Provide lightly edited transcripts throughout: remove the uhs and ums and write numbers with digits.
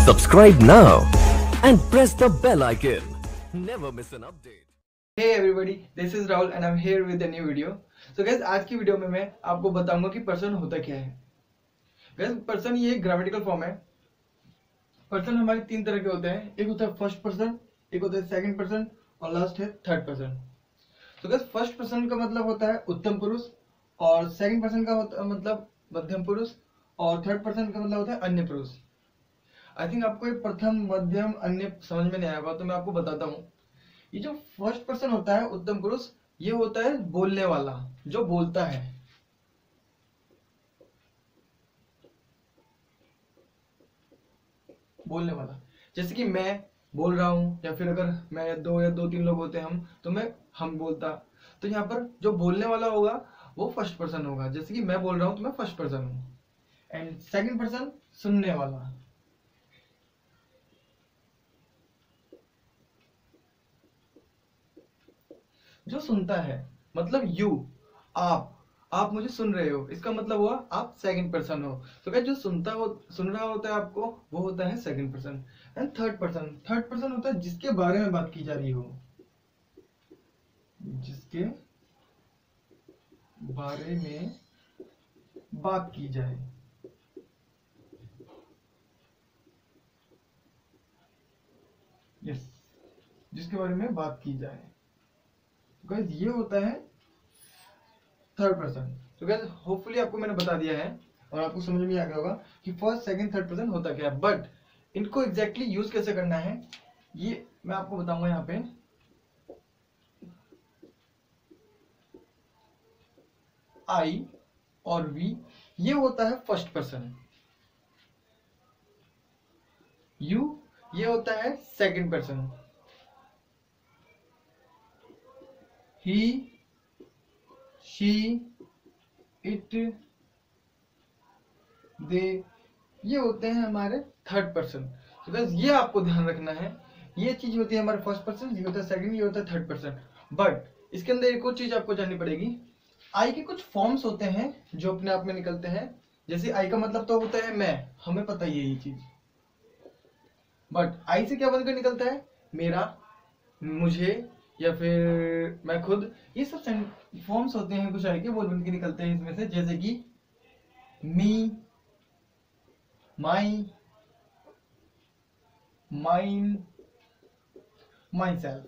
Subscribe now and press the bell icon. Never miss an update. Hey everybody, this is Rahul and I'm here with a new video. So guys, आज की video में मैं आपको बताऊंगा कि person होता क्या है. Guys, पर्सन ये ग्रामेटिकल फॉर्म है. पर्सन हमारे तीन तरह के होते हैं. एक होता है फर्स्ट पर्सन, एक होता है सेकंड पर्सन और लास्ट है थर्ड पर्सन. तो guys, फर्स्ट पर्सन का मतलब होता है उत्तम पुरुष और सेकंड पर्सन का मतलब मध्यम पुरुष और थर्ड पर्सन का मतलब होता है अन्य पुरुष. आई थिंक आपको ये प्रथम मध्यम अन्य समझ में नहीं आएगा, तो मैं आपको बताता हूँ. ये जो फर्स्ट पर्सन होता है उत्तम पुरुष, ये होता है बोलने वाला, जो बोलता है. बोलने वाला, जैसे कि मैं बोल रहा हूं, या फिर अगर मैं दो तीन लोग होते हैं तो हम बोलता. तो यहाँ पर जो बोलने वाला होगा वो फर्स्ट पर्सन होगा. जैसे कि मैं बोल रहा हूं तो मैं फर्स्ट पर्सन हूं. एंड सेकंड पर्सन सुनने वाला. जो सुनता है, मतलब यू, आप मुझे सुन रहे हो, इसका मतलब हुआ आप सेकंड पर्सन हो. तो क्या जो सुन रहा होता है आपको, वो होता है second person. And third person होता है जिसके बारे में बात की जा रही हो, जिसके बारे में बात की जाए. यस, जिसके बारे में बात की जाए. गाइस, ये होता है थर्ड पर्सन. तो गाइस, होपफुली आपको मैंने बता दिया है और आपको समझ में आ गया होगा कि फर्स्ट सेकंड थर्ड पर्सन होता क्या है. बट इनको एग्जैक्टली यूज कैसे करना है, ये मैं आपको बताऊंगा. यहाँ पे आई और वी, ये होता है फर्स्ट पर्सन. यू, ये होता है second person. He, she, it, they, ये होते हैं हमारे थर्ड पर्सन. तो गाइस, ये आपको ध्यान रखना है. ये चीज होती है हमारे फर्स्ट पर्सन, ये होता है सेकंड, ये होता है थर्ड पर्सन. बट इसके अंदर एक और चीज आपको जाननी पड़ेगी. आई के कुछ फॉर्म्स होते हैं जो अपने आप में निकलते हैं. जैसे आई का मतलब तो होता है मैं, हमें पता ही है ये चीज. बट आई से क्या बनकर निकलता है, मेरा, मुझे, या फिर मैं खुद. ये सब फॉर्म्स होते हैं कुछ आई के, बोल बन के निकलते हैं इसमें से. जैसे कि मी, माई, माइन, माई सेल्फ.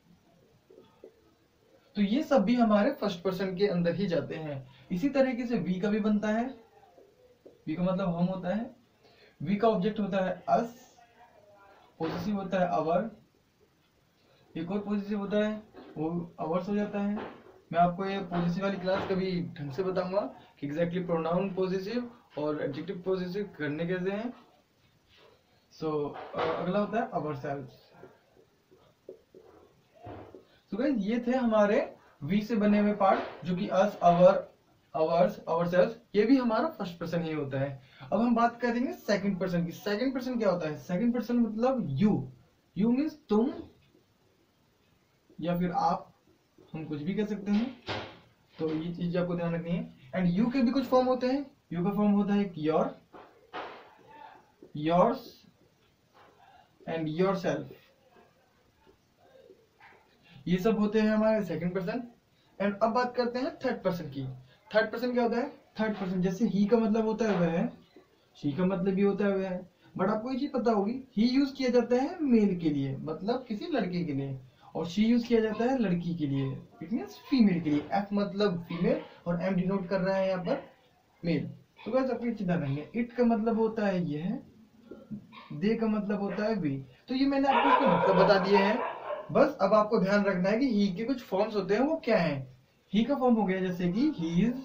तो ये सब भी हमारे फर्स्ट पर्सन के अंदर ही जाते हैं. इसी तरीके से वी का भी बनता है. वी का मतलब हम होता है. वी का ऑब्जेक्ट होता है अस. पॉसेसिव होता है अवर. एक और पॉसेसिव होता है, वो अवर्स हो जाता है. मैं आपको ये पॉसेसिव वाली क्लास कभी ढंग से बताऊंगा कि एग्जैक्टली प्रोनाउन पॉसेसिव और एडजेक्टिव पॉसेसिव करने कैसे हैं. सो अगला होता है अवर सेल्फ. तो गाइस, ये थे हमारे वी से बने हुए पार्ट, जो कि अस, अवर, अवर्स, अवर सेल्फ. ये भी हमारा फर्स्ट पर्सन ही होता है. अब हम बात करेंगे सेकंड पर्सन की. सेकंड पर्सन क्या होता है? सेकंड पर्सन मतलब यू. यू मीन्स तुम या फिर आप, हम कुछ भी कह सकते हैं. तो ये चीज आपको ध्यान रखनी है. एंड यू के भी कुछ फॉर्म होते हैं. यू का फॉर्म होता है योर, योर्स एंड योरसेल्फ. ये सब होते हैं हमारे सेकंड पर्सन. एंड अब बात करते हैं थर्ड पर्सन की. थर्ड पर्सन क्या होता है? थर्ड पर्सन, जैसे ही का मतलब होता है वह, शी का मतलब भी होता है वह. बट आपको ये चीज पता होगी, ही यूज किया जाता है मेल के लिए, मतलब किसी लड़के के लिए, और शी यूज किया जाता है लड़की के लिए. इट मीन्स फीमेल के लिए. एफ मतलब फीमेल और एम डिनोट कर रहा है यहाँ पर मेल. तो गाइस, आपको चिंता नहीं है. इट का मतलब होता है यह, दे का मतलब होता है वी. तो ये मैंने आपको इसका मतलब बता दिए हैं. बस अब आपको ध्यान रखना है कि ही के कुछ फॉर्म्स होते हैं, वो क्या हैं. ही का फॉर्म हो गया जैसे कि ही इज,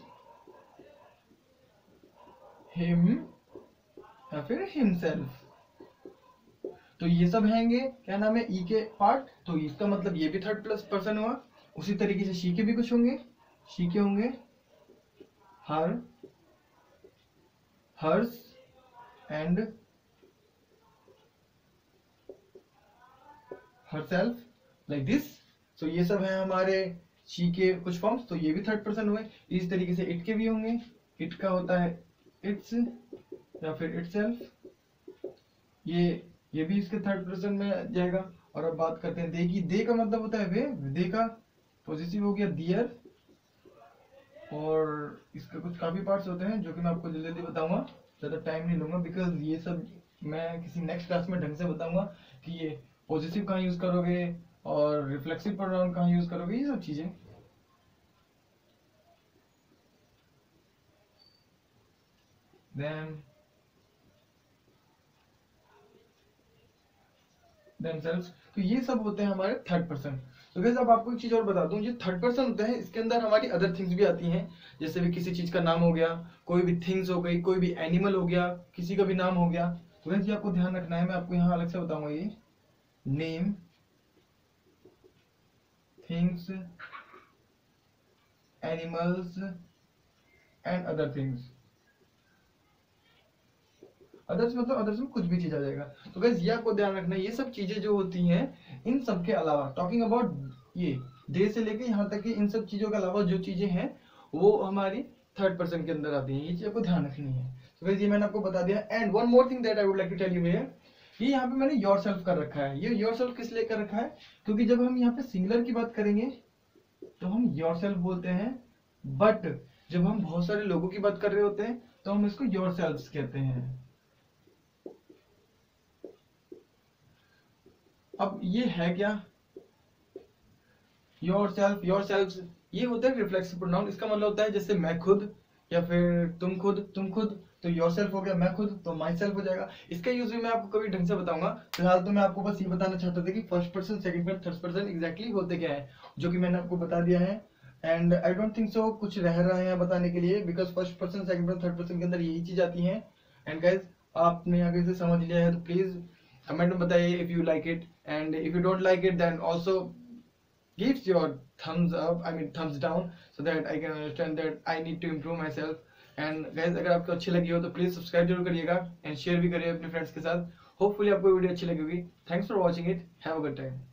हिम, या फिर हिमसेल्फ. तो ये सब हैंगे, क्या नाम है, ई के पार्ट. तो इसका मतलब ये भी थर्ड प्लस पर्सन हुआ. उसी तरीके से शी के भी कुछ होंगे. शी के होंगे her, hers and herself, like this. So ये सब है हमारे शी के कुछ फॉर्म्स. तो ये भी थर्ड पर्सन हुए. इस तरीके से इट के भी होंगे. इट का होता है इट्स या फिर इटसेल्फ. ये भी इसके थर्ड पर्सन में जाएगा। और अब बात करते हैं दे की। दे का मतलब होता है वे, दे का पॉजिटिव हो गया दियर। और इसके कुछ काफी पार्ट्स होते हैं जो कि मैं आपको जल्दी जल्दी बताऊंगा, ज्यादा टाइम नहीं लूंगा, बिकॉज ये सब मैं किसी नेक्स्ट क्लास में ढंग से बताऊंगा कि ये पॉजिटिव कहाँ यूज करोगे और रिफ्लेक्सिव प्रोनाउन कहाँ यूज करोगे, ये सब चीजें। themselves, तो ये सब होते हैं हमारे थर्ड पर्सन। तो गाइस अब आपको एक चीज और बता दूं, ये थर्ड पर्सन होता है, इसके अंदर हमारी अदर थिंग्स भी आती हैं, जैसे भी किसी चीज का नाम हो गया, कोई भी थिंग्स हो गई, कोई भी एनिमल हो गया, किसी का भी नाम हो गया। तो गाइस ये आपको ध्यान रखना है, मैं आपको यहाँ अलग से बताऊंगा। ये name, things, animals and other things. Others मतलब अदर्स में कुछ भी चीज आ जाएगा। तो गाइस ये आपको ध्यान रखना है, ये सब चीजें जो होती हैं, इन सब के अलावा, टॉकिंग अबाउट ये डे से लेके यहाँ तक कि इन सब चीजों के अलावा जो चीजें हैं वो हमारी थर्ड पर्सन के अंदर आती हैं। ये चीज आपको ध्यान रखनी है। तो गाइस ये मैंने आपको बता दिया। And one more thing that I would like to tell you here, ये यहाँ पे मैंने योरसेल्फ कर रखा है। ये योरसेल्फ किस लिए कर रखा है, क्योंकि जब हम यहाँ पे सिंगुलर की बात करेंगे तो हम योरसेल्फ बोलते हैं, बट जब हम बहुत सारे लोगों की बात कर रहे होते हैं तो हम इसको योरसेल्व्स कहते हैं। अब ये है क्या योरसेल्फ, योरसेल्व्स, ये होता है रिफ्लेक्सिव प्रोनाउन। इसका मतलब होता है जैसे मैं खुद, या फिर तुम खुद, तुम खुद, तो योरसेल्फ हो गया मैं खुद, तो माई सेल्फ हो जाएगा। इसका यूज भी मैं आपको कभी ढंग से बताऊंगा। फिलहाल तो मैं आपको बस ये बताना चाहता था कि first person, second person, third person exactly होते क्या है, जो कि मैंने आपको बता दिया है। And I don't think so कुछ रह रहा है बताने के लिए, because first person, second person, third person के अंदर यही चीज आती है। एंड गाइज आपने आगे से समझ लिया है तो प्लीज कमेंट में बताइए if you like it, and if you don't like it then also gives your thumbs up, I mean thumbs down, so that I can understand that I need to improve myself. And guys अगर आपको अच्छी लगी हो तो please subscribe जरूर करिएगा and share भी करिए अपने फ्रेंड्स के साथ। होपफुली आपको वीडियो अच्छी लगी होगी। Thanks for watching it, have a good time.